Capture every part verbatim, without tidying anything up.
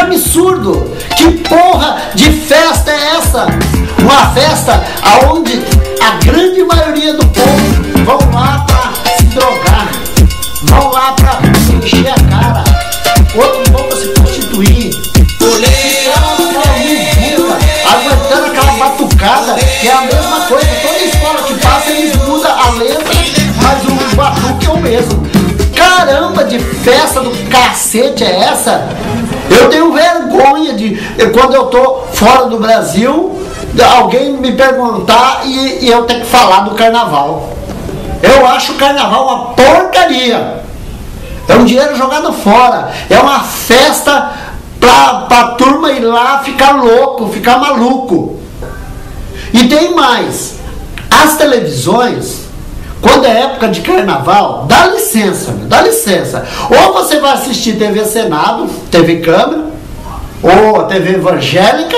absurdo! Que porra de festa é essa? Uma festa aonde a grande maioria do povo vão lá pra se drogar, vão lá pra encher a cara, outros vão pra se prostituir, aguentando aquela batucada, que é a mesma coisa. Toda escola que passa eles mudam a letra, mas o batuque é o mesmo. Caramba, de festa do cacete é essa? Eu tenho vergonha de, quando eu tô fora do Brasil, alguém me perguntar e, e eu ter que falar do carnaval. Eu acho o carnaval uma porcaria. É um dinheiro jogado fora. É uma festa pra, pra turma ir lá ficar louco, ficar maluco. E tem mais. As televisões, quando é época de carnaval, dá licença, meu, dá licença. Ou você vai assistir T V Senado, T V Câmara, ou T V Evangélica,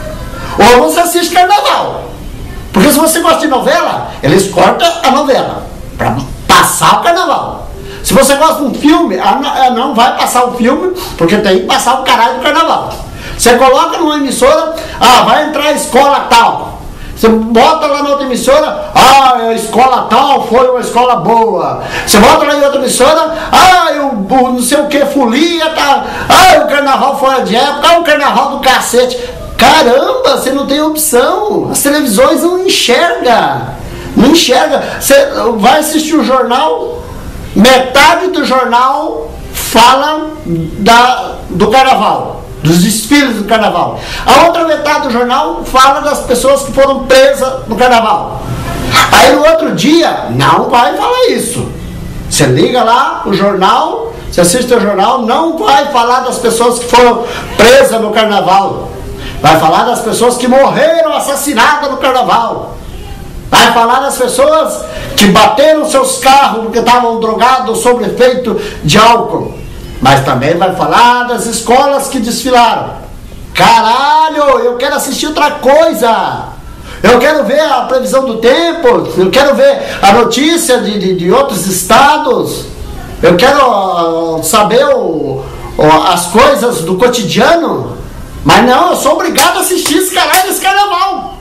ou você assiste carnaval. Porque se você gosta de novela, eles cortam a novela para passar o carnaval. Se você gosta de um filme, não vai passar o filme, porque tem que passar o caralho do carnaval. Você coloca numa emissora, ah, vai entrar a escola tal. Você bota lá na outra emissora, ah, a escola tal foi uma escola boa. Você bota lá em outra emissora, ah, o, o não sei o que, folia, tá, ah, o carnaval fora de época, ah, o carnaval do cacete. Caramba, você não tem opção. As televisões não enxergam. Não enxerga. Você vai assistir o jornal, metade do jornal fala da, do carnaval, dos desfiles do carnaval. A outra metade do jornal fala das pessoas que foram presas no carnaval. Aí no outro dia, não vai falar isso. Você liga lá o jornal, você assiste o jornal, não vai falar das pessoas que foram presas no carnaval. Vai falar das pessoas que morreram assassinadas no carnaval. Vai falar das pessoas que bateram seus carros porque estavam drogados sob efeito de álcool. Mas também vai falar das escolas que desfilaram. Caralho, eu quero assistir outra coisa. Eu quero ver a previsão do tempo. Eu quero ver a notícia de, de, de outros estados. Eu quero uh, saber o, o, as coisas do cotidiano. Mas não, eu sou obrigado a assistir esse caralho desse carnaval.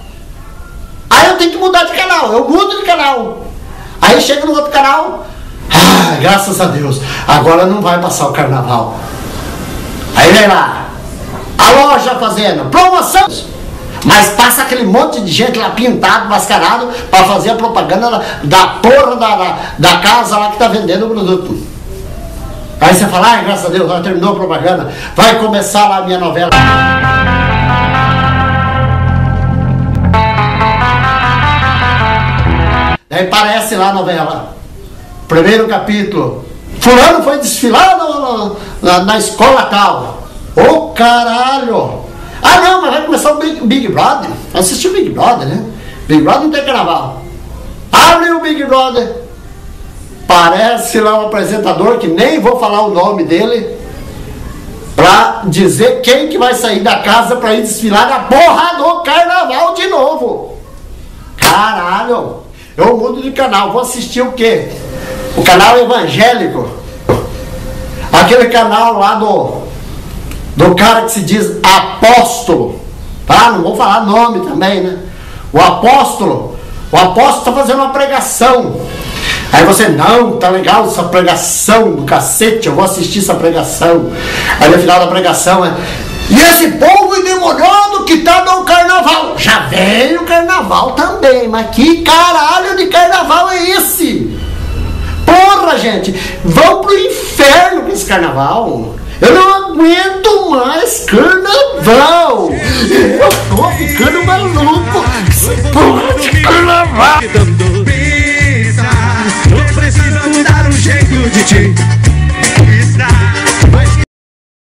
Aí eu tenho que mudar de canal, eu mudo de canal. Aí chega no outro canal, ah, graças a Deus, agora não vai passar o carnaval. Aí vem lá, a loja fazendo promoção, mas passa aquele monte de gente lá pintado, mascarado, para fazer a propaganda da, da porra da, da, da casa lá que tá vendendo o produto. Aí você fala, ah, graças a Deus, já terminou a propaganda, vai começar lá a minha novela. Daí aparece lá a novela, primeiro capítulo, fulano foi desfilar no, na, na escola tal. Ô oh, caralho! Ah não, mas vai começar o Big, Big Brother. Assistiu o Big Brother, né? Big Brother não tem carnaval. Abre o Big Brother. Parece lá um apresentador, que nem vou falar o nome dele, pra dizer quem que vai sair da casa pra ir desfilar na porra do carnaval de novo. Caralho! Eu mudo de canal, vou assistir o quê? O canal evangélico. Aquele canal lá do, do cara que se diz apóstolo. Tá? Não vou falar nome também, né? O apóstolo. O apóstolo está fazendo uma pregação. Aí você, não, tá legal essa pregação do cacete, eu vou assistir essa pregação. Aí no final da pregação é, e esse povo endemoniado que tá no carnaval. Já veio o carnaval também, mas que caralho de carnaval é esse? Porra, gente, vão pro inferno com esse carnaval. Eu não aguento mais carnaval. Eu tô ficando maluco. Porra de carnaval.